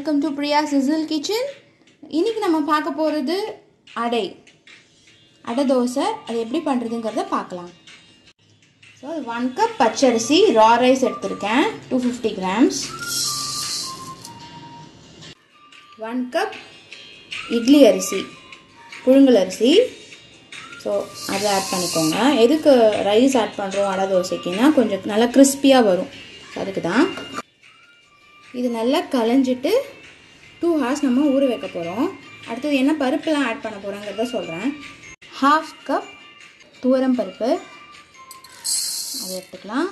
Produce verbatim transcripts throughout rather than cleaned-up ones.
Welcome to Priya Cecil kitchen. இன்றைக்கி நம்ம பார்க்க போகிறது அடை அடை தோசை. அது எப்படி பண்ணுறதுங்கிறத பார்க்கலாம். ஸோ ஒன் கப் பச்சரிசி ரா ரைஸ் எடுத்திருக்கேன், two fifty grams. One cup idli அரிசி, புழுங்கல் அரிசி. ஸோ அதை ஆட் பண்ணிக்கோங்க. எதுக்கு ரைஸ் ஆட் பண்ணுறோம் அடை தோசைக்குன்னா கொஞ்சம் நல்லா கிறிஸ்பியாக வரும், அதுக்கு தான். இது நல்லா களைஞ்சிட்டு டூ ஹார்ஸ் நம்ம ஊற வைக்க போகிறோம். அடுத்தது என்ன பருப்புலாம் ஆட் பண்ண போகிறோங்கிறத சொல்கிறேன். ஹாஃப் கப் துவரம் பருப்பு அதை எடுத்துக்கலாம்.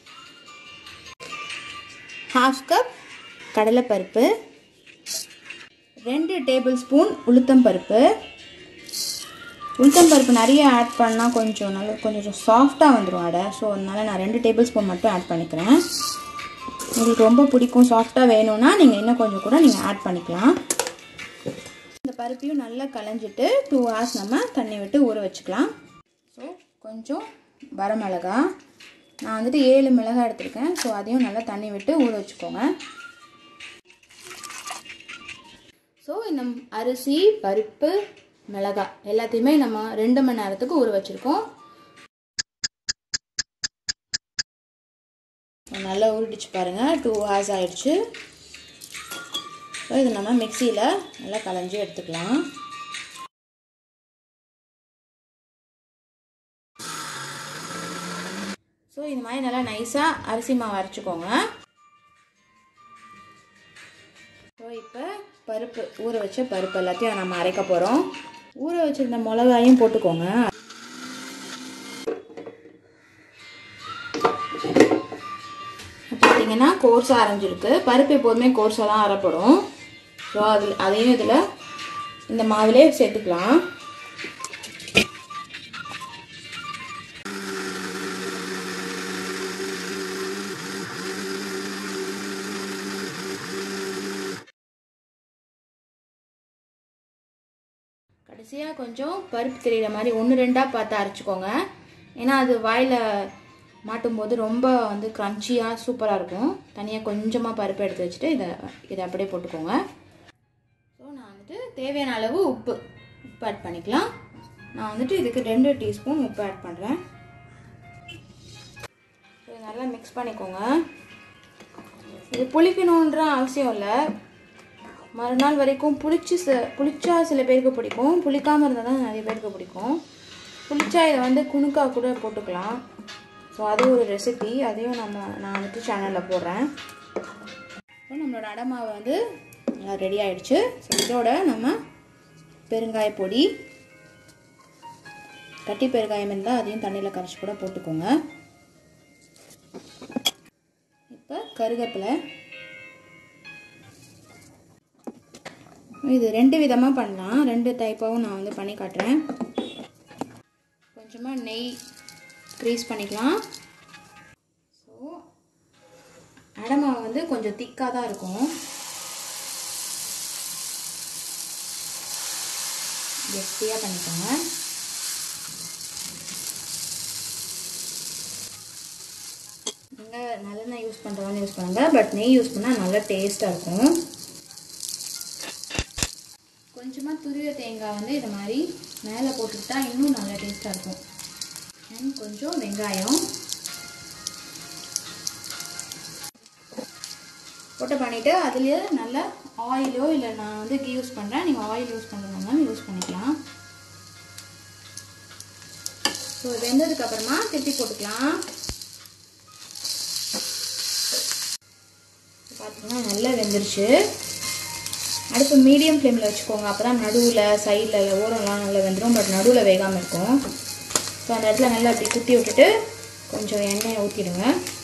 ஹாஃப் கப் கடலைப்பருப்பு, ரெண்டு டேபிள் ஸ்பூன் உளுத்தம் பருப்பு. உளுத்தம் பருப்பு நிறைய ஆட் பண்ணால் கொஞ்சம் நல்லா கொஞ்சம் சாஃப்டாக வந்துடும் அடை. ஸோ அதனால் நான் ரெண்டு டேபிள் ஸ்பூன் மட்டும் ஆட் பண்ணிக்கிறேன். உங்களுக்கு ரொம்ப பிடிக்கும், சாஃப்டாக வேணும்னா நீங்கள் இன்னும் கொஞ்சம் கூட நீங்கள் ஆட் பண்ணிக்கலாம். இந்த பருப்பையும் நல்லா களைஞ்சிட்டு டூ ஹார்ஸ் நம்ம தண்ணி விட்டு ஊற வச்சுக்கலாம். ஸோ கொஞ்சம் வரமிளகா, நான் வந்துட்டு ஏழு மிளகாய் எடுத்திருக்கேன். ஸோ அதையும் நல்லா தண்ணி விட்டு ஊற வச்சுக்கோங்க. ஸோ இந்த அரிசி, பருப்பு, மிளகாய் எல்லாத்தையுமே நம்ம ரெண்டு மணி நேரத்துக்கு ஊற வச்சுருக்கோம். நல்லா ஊறிடுச்சு பாருங்கள், டூ ஹார்ஸ் ஆகிடுச்சு. ஸோ இது நம்ம மிக்சியில் நல்லா களைஞ்சி எடுத்துக்கலாம். ஸோ இந்த மாதிரி நல்லா நைஸாக அரிசி மாவு அரைச்சிக்கோங்க. ஸோ இப்போ பருப்பு, ஊற வச்ச பருப்பு எல்லாத்தையும் நம்ம அரைக்க போகிறோம். ஊற வச்சுருந்த மிளகாயும் போட்டுக்கோங்க. பார்த்தீங்கன்னா கோர்ஸாக அரைஞ்சிருக்கு. பருப்பு எப்போதுமே கோர்ஸாக தான் அரைப்படும். ஸோ அதில் அதையும் இதில் இந்த மாவிலே சேர்த்துக்கலாம். கடைசியாக கொஞ்சம் பருப்பு தெரிகிற மாதிரி ஒன்று ரெண்டாக பார்த்து அரைச்சிக்கோங்க. ஏன்னா அது வாயில் மாட்டும்போது ரொம்ப வந்து க்ரன்ச்சியாக சூப்பராக இருக்கும். தனியாக கொஞ்சமாக பருப்பு எடுத்து வச்சுட்டு இதை இதை அப்படியே போட்டுக்கோங்க. ஸோ நான் வந்துட்டு தேவையான அளவு உப்பு உப்பு ஆட் பண்ணிக்கலாம். நான் வந்துட்டு இதுக்கு ரெண்டு டீஸ்பூன் உப்பு ஆட் பண்ணுறேன். ஸோ நல்லா மிக்ஸ் பண்ணிக்கோங்க. இது புளிக்கணுன்ற அவசியம் இல்லை. மறுநாள் வரைக்கும் புளிச்சு ச புளிச்சா சில பேருக்கு பிடிக்கும், புளிக்காமல் இருந்தால் தான் நிறைய பேருக்கு பிடிக்கும். புளிச்சா இதை வந்து குணுக்கா கூட போட்டுக்கலாம். ஸோ அது ஒரு ரெசிபி, அதையும் நம்ம நான் வந்துட்டு சேனலில் போடுறேன். ஸோ நம்மளோட அடை மாவு வந்து நல்லா ரெடி ஆகிடுச்சு. ஸோ இதோட நம்ம பெருங்காய பொடி, கட்டி பெருங்காயம் இருந்தால் அதையும் தண்ணியில் கரைச்சி கூட போட்டுக்கோங்க. இப்போ கருவேப்பிலை. இது ரெண்டு விதமாக பண்ணலாம், ரெண்டு டைப்பாகவும் நான் வந்து பண்ணி காட்டுறேன். கொஞ்சமாக நெய் க்ரீஸ் பண்ணிக்கலாம். ஸோ அடை மாவு வந்து கொஞ்சம் திக்காக தான் இருக்கும். கெட்டியாக பண்ணிக்கோங்க. நீங்கள் நல்லெண்ணெய் யூஸ் பண்ணுறவங்க யூஸ் பண்ணுங்கள், பட் நெய் யூஸ் பண்ணால் நல்லா டேஸ்ட்டாக இருக்கும். கொஞ்சமாக துருவிய தேங்காய் வந்து இது மாதிரி மேலே போட்டுக்கிட்டா இன்னும் நல்லா டேஸ்ட்டாக இருக்கும். அண்ட் கொஞ்சம் வெங்காயம் போட்டு பண்ணிவிட்டு அதுலேயே நல்லா ஆயிலோ இல்லை நான் வந்து கீ யூஸ் பண்ணுறேன், நீங்கள் ஆயில் யூஸ் பண்ணுறதுனாலும் யூஸ் பண்ணிக்கலாம். ஸோ வெந்ததுக்கப்புறமா திருப்பி போட்டுக்கலாம். பார்த்தீங்கன்னா நல்லா வெந்துருச்சு. அடுப்பு மீடியம் ஃப்ளேமில் வச்சுக்கோங்க. அப்போ தான் நடுவில் சைடில் ஓரம்லாம் நல்லா வெந்துடும், பட் நடுவில் வேகாமல் இருக்கும். ஸோ அந்த இடத்துல நல்லா அப்படி குத்தி விட்டுட்டு கொஞ்சம் எண்ணெயை ஊற்றிடுங்க.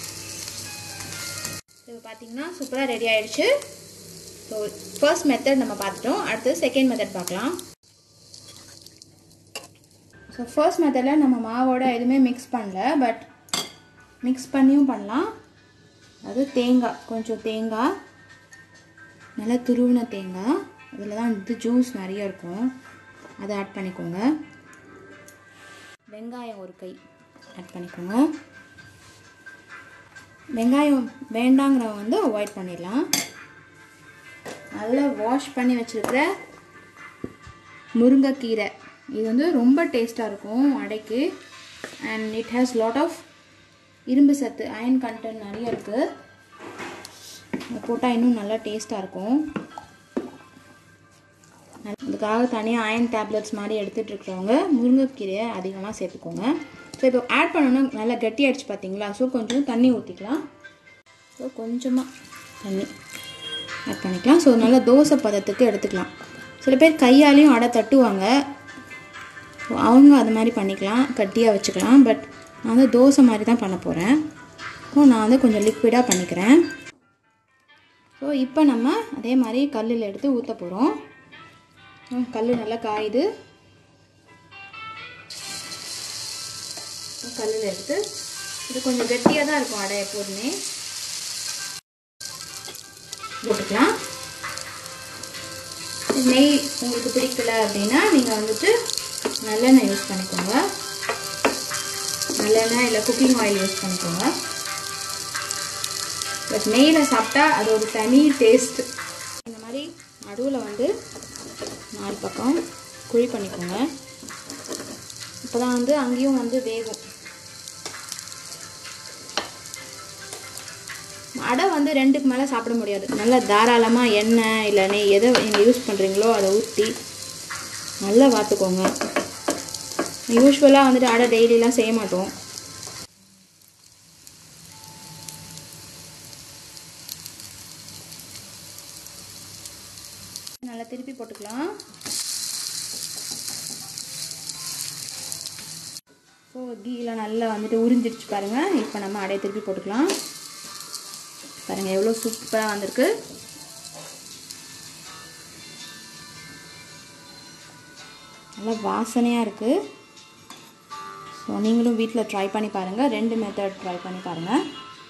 இப்போ பார்த்தீங்கன்னா சூப்பராக ரெடி ஆகிடுச்சு. ஸோ ஃபர்ஸ்ட் மெத்தட் நம்ம பார்த்துட்டோம். அடுத்து செகண்ட் மெத்தட் பார்க்கலாம். ஸோ ஃபர்ஸ்ட் மெத்தடில் நம்ம மாவோட எதுவுமே மிக்ஸ் பண்ணல, பட் மிக்ஸ் பண்ணியும் பண்ணலாம். அது தேங்காய், கொஞ்சம் தேங்காய், நல்லா துருவின தேங்காய், அதில் தான் வந்து ஜூஸ் நிறைய இருக்கும், அதை ஆட் பண்ணிக்கோங்க. வெங்காயம் ஒரு கை ஆட் பண்ணிக்கோங்க. வெங்காயம் வேண்டாங்கிறவங்க வந்து அவாய்ட் பண்ணிடலாம். நல்லா வாஷ் பண்ணி வச்சுருக்கிற முருங்கைக்கீரை. இது வந்து ரொம்ப டேஸ்ட்டாக இருக்கும் அடைக்கு. And it has lot of இரும்பு சத்து, அயன் கண்டென்ட் நிறைய இருக்குது. போட்டால் இன்னும் நல்லா டேஸ்ட்டாக இருக்கும். அதுக்காக தனியாக அயன் டேப்லெட்ஸ் மாதிரி எடுத்துகிட்டு இருக்கிறவங்க முருங்கைக்கீரையை அதிகமாக சேர்த்துக்கோங்க. ஸோ இப்போ ஆட் பண்ணணும், நல்லா கட்டி ஆகிடுச்சு பார்த்தீங்களா. ஸோ கொஞ்சம் தண்ணி ஊற்றிக்கலாம். ஸோ கொஞ்சமாக தண்ணி ஆட் பண்ணிக்கலாம். ஸோ நல்லா தோசை பதத்துக்கு எடுத்துக்கலாம். சில பேர் கையாலையும் அடை தட்டுவாங்க. ஸோ அவங்க அது மாதிரி பண்ணிக்கலாம், கட்டியாக வச்சுக்கலாம். பட் நான் வந்து தோசை மாதிரி தான் பண்ண போகிறேன். ஸோ நான் வந்து கொஞ்சம் லிக்விடாக பண்ணிக்கிறேன். ஸோ இப்போ நம்ம அதே மாதிரி கல்லில் எடுத்து ஊற்ற போகிறோம். கல் நல்லா காயுது. கல்லில் எடுத்து இது கொஞ்சம் கட்டியாக தான் இருக்கும் அடை எப்போதுமே. போட்டுக்கலாம். நெய் உங்களுக்கு பிடிக்கல அப்படின்னா நீங்கள் வந்துட்டு நல்லெண்ணெய் யூஸ் பண்ணிக்கோங்க. நல்லெண்ணெய் இல்லை குக்கிங் ஆயில் யூஸ் பண்ணிக்கோங்க. பட் நெய்யில் சாப்பிட்டா அது ஒரு தனி டேஸ்ட். இந்த மாதிரி நடுவில் வந்து நாலு பக்கம் குழி பண்ணிக்கோங்க. இப்போ தான் வந்து அங்கேயும் வந்து வேகும். அடை வந்து ரெண்டுக்கு மேலே சாப்பிட முடியாது. நல்லா தாராளமாக எண்ணெய் இல்லை நெய் எதை நீங்கள் யூஸ் பண்ணுறீங்களோ அதை ஊற்றி நல்லா வாத்துக்கோங்க. யூஸ்வலாக வந்துட்டு அடை டெய்லிலாம் செய்ய மாட்டோம். நல்லா திருப்பி போட்டுக்கலாம். ஸோ கீழே நல்லா வந்துட்டு உறிஞ்சிடுச்சு பாருங்கள். இப்போ நம்ம அடையை திருப்பி போட்டுக்கலாம். பாருங்கள் எவ்வளோ சூப்பராக வந்திருக்கு. நல்லா வாசனையாக இருக்குது. ஸோ நீங்களும் வீட்டில் ட்ரை பண்ணி பாருங்கள். ரெண்டு மெத்தட் ட்ரை பண்ணி பாருங்கள்.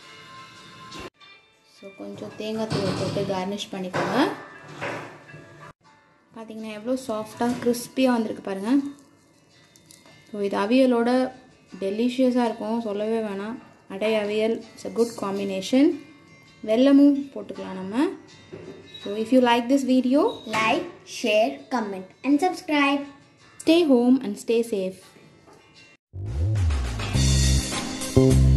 ஸோ கொஞ்சம் தேங்காய் தூள் போட்டு கார்னிஷ் பண்ணிக்கோங்க. பார்த்திங்கன்னா எவ்வளோ சாஃப்டாக கிறிஸ்பியாக வந்திருக்கு பாருங்கள். ஸோ இது அவியலோட டெலிஷியஸாக இருக்கும், சொல்லவே வேணாம். Adai aviyal it's a good combination. வெல்லமும் போட்டுக்கலாம் நம்ம. So if you like this video, like, share, comment and subscribe. Stay home and stay safe.